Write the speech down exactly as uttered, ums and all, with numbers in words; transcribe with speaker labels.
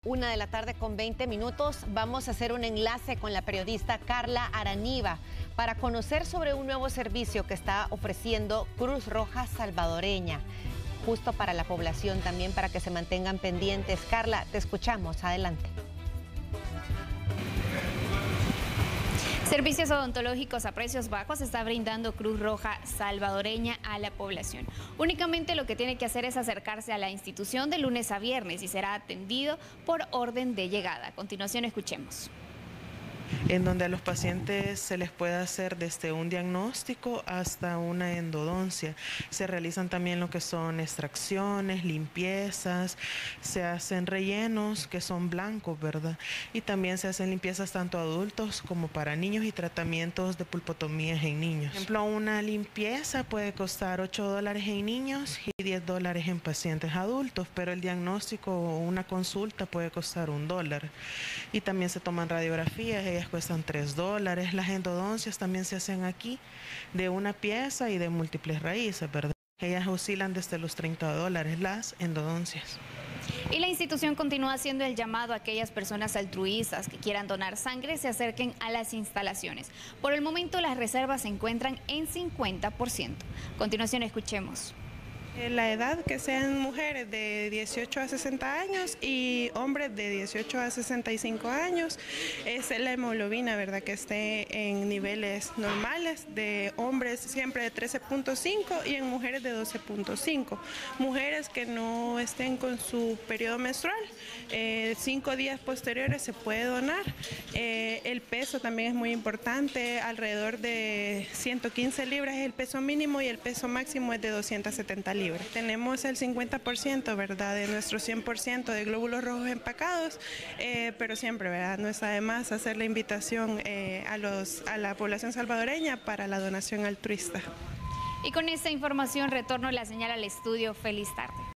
Speaker 1: Una de la tarde con veinte minutos. Vamos a hacer un enlace con la periodista Carla Araniva para conocer sobre un nuevo servicio que está ofreciendo Cruz Roja Salvadoreña, justo para la población también, para que se mantengan pendientes. Carla, te escuchamos. Adelante.
Speaker 2: Servicios odontológicos a precios bajos está brindando Cruz Roja Salvadoreña a la población. Únicamente lo que tiene que hacer es acercarse a la institución de lunes a viernes y será atendido por orden de llegada. A continuación, escuchemos.
Speaker 3: En donde a los pacientes se les puede hacer desde un diagnóstico hasta una endodoncia. Se realizan también lo que son extracciones, limpiezas, se hacen rellenos que son blancos, ¿verdad? Y también se hacen limpiezas tanto adultos como para niños y tratamientos de pulpotomías en niños. Por ejemplo, una limpieza puede costar ocho dólares en niños y diez dólares en pacientes adultos, pero el diagnóstico o una consulta puede costar un dólar. Y también se toman radiografías, ellas cuestan tres dólares. Las endodoncias también se hacen aquí de una pieza y de múltiples raíces, ¿verdad? Ellas oscilan desde los treinta dólares las endodoncias.
Speaker 2: Y la institución continúa haciendo el llamado a aquellas personas altruistas que quieran donar sangre se acerquen a las instalaciones. Por el momento las reservas se encuentran en cincuenta por ciento. A continuación, escuchemos.
Speaker 4: La edad que sean mujeres de dieciocho a sesenta años y hombres de dieciocho a sesenta y cinco años, es la hemoglobina, ¿verdad? Que esté en niveles normales, de hombres siempre de trece punto cinco y en mujeres de doce punto cinco. Mujeres que no estén con su periodo menstrual, eh, cinco días posteriores se puede donar. Eh, el peso también es muy importante, alrededor de ciento quince libras es el peso mínimo y el peso máximo es de doscientas setenta libras. Tenemos el cincuenta por ciento, ¿verdad?, de nuestro cien por ciento de glóbulos rojos empacados, eh, pero siempre, ¿verdad?, no está de más hacer la invitación eh, a, los, a la población salvadoreña para la donación altruista.
Speaker 2: Y con esta información retorno la señal al estudio. Feliz tarde.